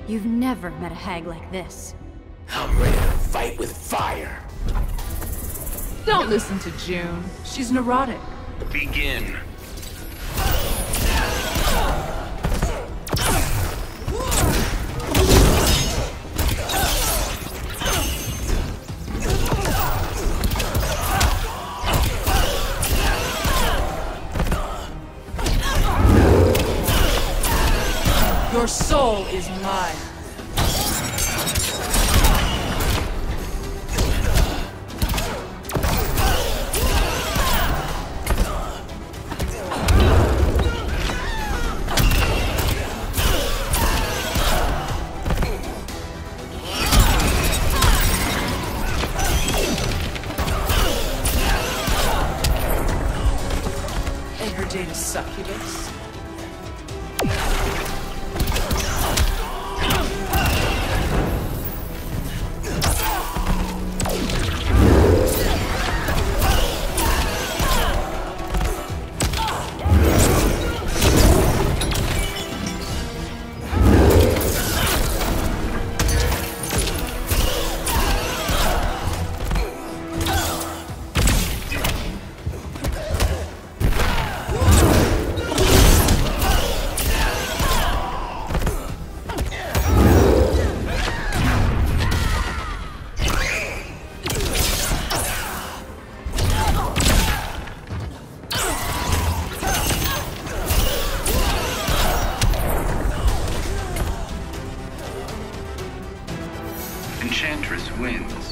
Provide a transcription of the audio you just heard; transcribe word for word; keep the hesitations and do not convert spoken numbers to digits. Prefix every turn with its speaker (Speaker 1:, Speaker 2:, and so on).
Speaker 1: You've never met a hag like this.
Speaker 2: I'm ready to fight with fire.
Speaker 3: Don't listen to June. She's neurotic.
Speaker 4: Begin.
Speaker 3: Your soul is mine. Data succubus.
Speaker 4: Enchantress wins.